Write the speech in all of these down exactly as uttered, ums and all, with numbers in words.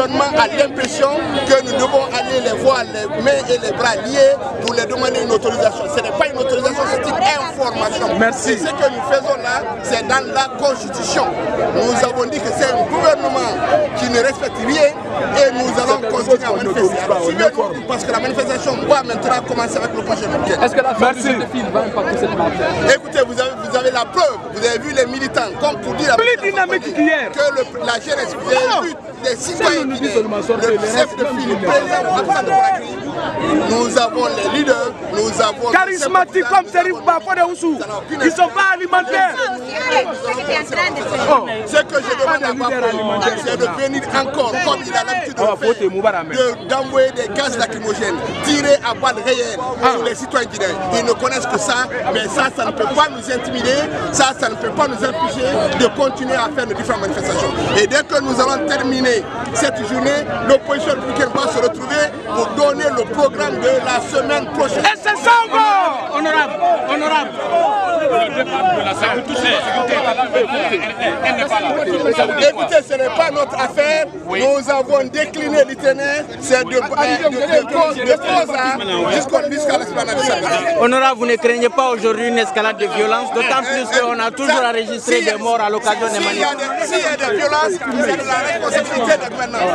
gouvernement a l'impression que nous devons aller les voir les mains et les bras liés pour leur demander une autorisation. Ce n'est pas une autorisation, c'est une information. Merci. Et ce que nous faisons là, c'est dans la Constitution. Nous avons dit que c'est un gouvernement qui ne respecte rien et nous allons continuer à manifester. Alors, suivez-nous, parce que la manifestation va maintenant commencer avec le prochain week-end. Est-ce que la fin de cette file va impacter cette marche? Écoutez, vous avez, vous avez la preuve, vous avez vu les militants, comme pour dire plus dynamique qu'hier, que le, la jeunesse, vous avez vu les citoyens, le chef de file, le président Absa de Conakry. Nous avons les leaders, nous avons... charismatiques comme Serif Bafo de Oussou, ils ne sont pas alimentaires. Oh. Ce que je demande à Bafo, c'est de venir encore, comme il a l'habitude de faire, d'envoyer des gaz lacrymogènes, tirer à balles réelles ah. sur les citoyens guinéens. Ils ne connaissent que ça, mais ça, ça ne peut pas nous intimider, ça, ça ne peut pas nous empêcher de continuer à faire nos différentes manifestations. Et dès que nous allons terminer cette journée, l'opposition républicaine va se retrouver pour donner le programme de la semaine prochaine. Et c'est ça encore! Honorable, honorable. Écoutez, ce n'est pas notre affaire. Oui. Nous avons décliné l'itinéraire. C'est de, de, de, de cause de cause jusqu'à l'esplanade de Saint-Denis. Honorable, vous ne craignez pas aujourd'hui une escalade de violence, d'autant plus qu'on a toujours enregistré des morts à l'occasion des manifestations. S'il y a des violences, c'est de la responsabilité de gouvernement.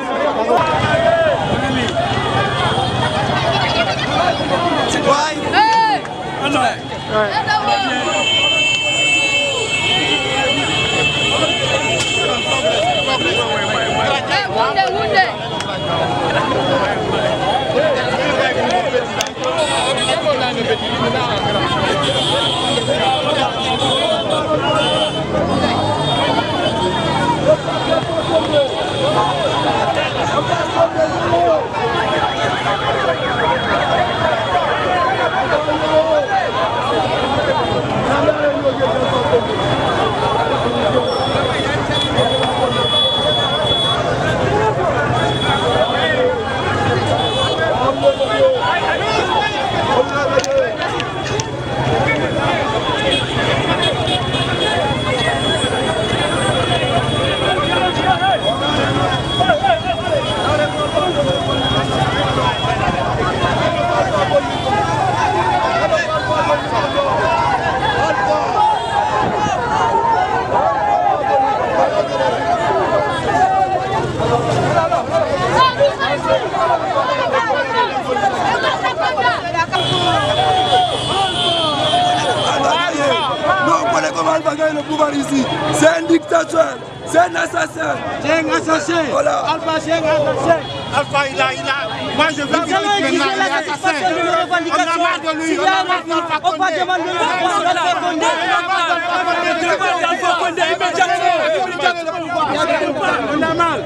Le pouvoir ici, c'est un dictateur, c'est un assassin. C'est un assassin. Voilà. Alpha, c'est un assassin. Alpha, il a, il a. Moi, je veux qu'il dise maintenant, il est assassin. On a marre de lui. On a marre d'Alpha Condé. On va demander Alpha Condé. Alpha Condé, immédiatement. On a mal.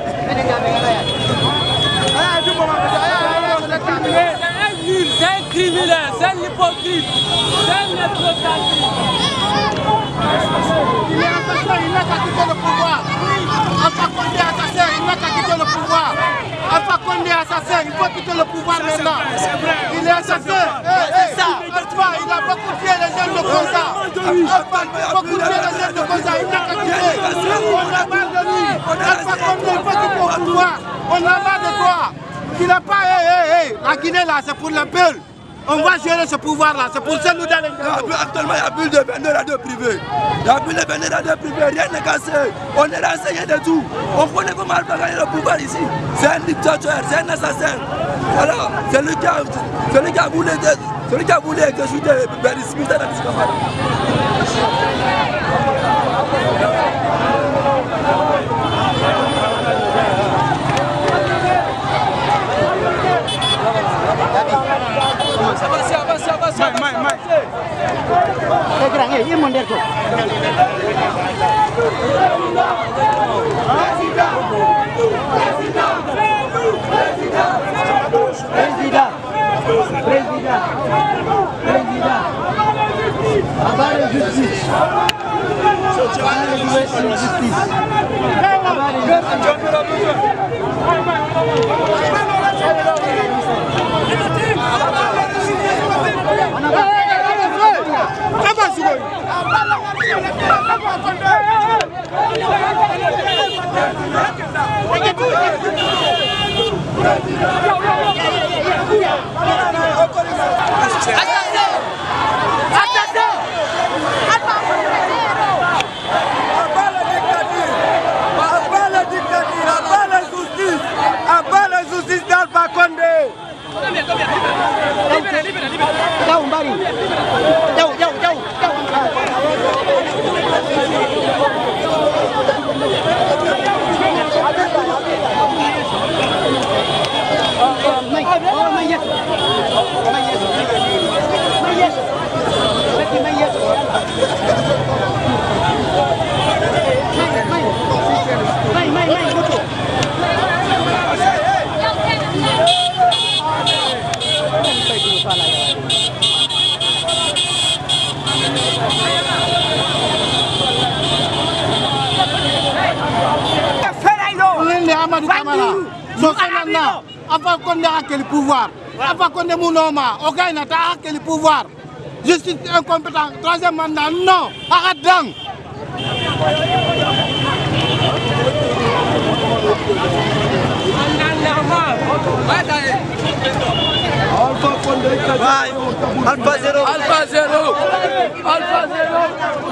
C'est un criminel, c'est un hypocrite, c'est un hypocrite. Il est assassin, il n'a qu'à quitter le pouvoir. Alpha Condé assassin, il n'a qu'à quitter le pouvoir. Alpha Condé assassin, il faut quitter le pouvoir maintenant. Il est assassin. C'est ça. Alpha, il a beaucoup tué les jeunes de Kosa. Alpha, il a beaucoup tué les jeunes de Kosa, il n'a qu'à quitter. On a marre de lui. Alpha Condé, il faut quitter le pouvoir. On a marre de toi. Il n'a pas, hé, hé, hé, la Guinée là, c'est pour le peuple. On va gérer ce pouvoir-là, c'est pour ça que nous donnons. Actuellement, il n'y a plus de vendeurs radios privés. Il n'y a plus de vendeurs radios privés, rien n'est cassé. On est renseigné de tout. On connaît comment Alpha gagner le pouvoir ici. C'est un dictateur, c'est un assassin. Voilà, c'est lui qui a, celui qui a voulu, celui qui a voulu exécuter Béris Moussa dans ce camarade. Avancez, avancez, avancez. Mai, mai, mai. C'est grand, il est mondial. Président, président, président. Avoir la justice. Avoir la justice. On a Avant qu'on ait quel pouvoir, avant qu'on ait mon homme, on gagne quel pouvoir. Je suis incompétent. Troisième mandat, non. Arrête donc. Alpha zéro. Alpha zéro. Alpha zéro.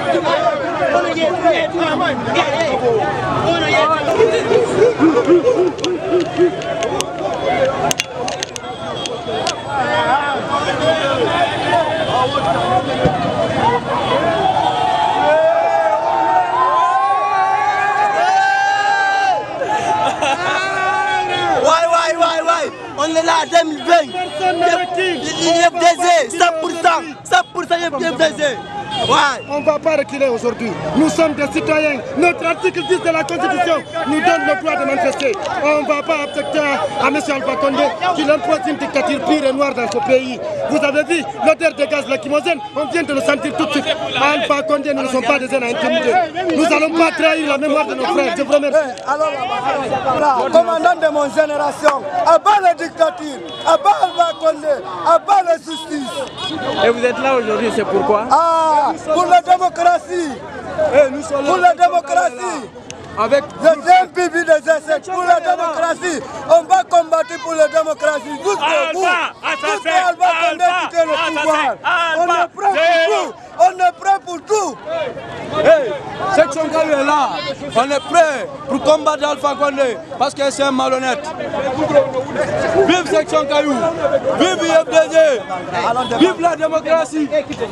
On est là en deux mille vingt. I F D Z, cent pour cent, cent pour cent I F D Z. Ouais. On ne va pas reculer aujourd'hui. Nous sommes des citoyens. Notre article dix de la Constitution nous donne le droit de manifester. On ne va pas accepter à M. Alpha Condé qu'il impose une dictature pure et noire dans ce pays. Vous avez vu l'odeur de gaz lacrymogène, on vient de le sentir tout de suite. Alpha Condé, nous ne sommes pas des jeunes à intimider. Nous n'allons pas trahir la mémoire de nos frères. Je vous remercie. Alors, là, commandant de mon génération, à bas la dictature, à bas Alpha Condé, à bas la justice. Et vous êtes là aujourd'hui, c'est pourquoi? Ah, pour la démocratie. Eh, nous sommes là pour la démocratie. Avec je suis un pipi des essais. Pour la démocratie, on va combattre pour la démocratie. Jusqu'au bout. Jusqu'à Alpha Condé quitter le pouvoir. On est prêt pour tout. On est prêt pour tout. Hey, Section Kayou est là. On est prêt pour combattre Alpha Condé parce que c'est un malhonnête. Vive Section Kayou. Vive I F D Z. Vive la démocratie.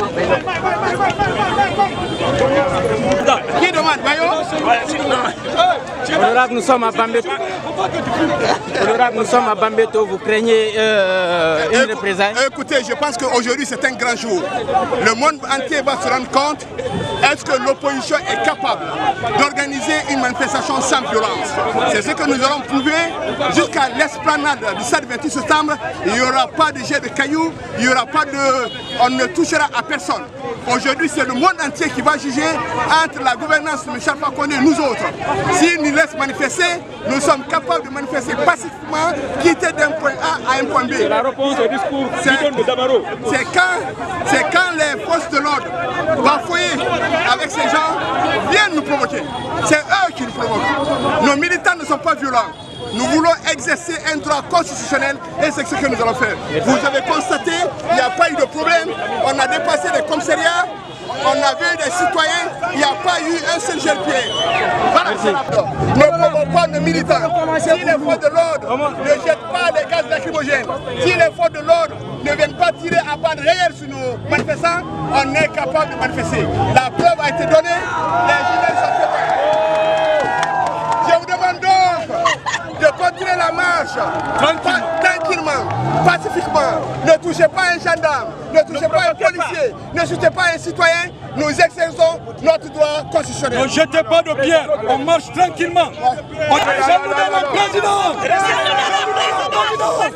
Qui demande, Honorable, nous sommes à Bambeto. Honorable, nous sommes à Bambeto. Vous craignez euh, une représailles? Écoutez, je pense qu'aujourd'hui c'est un grand jour. Le monde entier va se rendre compte, est-ce que l'opposition est capable d'organiser une manifestation sans violence? C'est ce que nous allons prouver jusqu'à l'esplanade du stade vingt-huit septembre. Il n'y aura pas de jet de cailloux, il n'y aura pas de... on ne touchera à personne. Aujourd'hui, c'est le monde entier qui va juger entre la gouvernance de M. Alpha Condé et nous autres. S'ils nous laissent manifester, nous sommes capables de manifester pacifiquement, quitter d'un point A à un point B. C'est la réponse au discours de Damaro. C'est quand, c'est quand les forces de l'ordre bafouillent avec ces gens, viennent nous provoquer. C'est eux qui nous provoquent. Nos militants ne sont pas violents. Nous voulons exercer un droit constitutionnel et c'est ce que nous allons faire. Vous avez constaté, il n'y a pas eu de problème. On a dépassé les commissariats, on a vu des citoyens, il n'y a pas eu un seul gel-pied. Voilà. Ne provoquons pas nos militants. Si les forces de l'ordre ne jettent pas les gaz lacrymogènes, si les forces de l'ordre ne viennent pas tirer à balles réelles sur nos manifestants, on est capable de manifester. La preuve a été donnée, les gilets sont préparés. Je vous demande donc de continuer la marche tranquillement, tranquillement, pacifiquement. Ne touchez pas un gendarme, ne touchez pas un policier, ne touchez pas un citoyen. Nous exerçons notre droit constitutionnel. Ne jetez pas de pierre, on marche tranquillement. On est le président.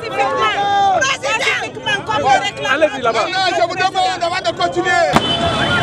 Allez-y là-bas. Je vous demande de continuer.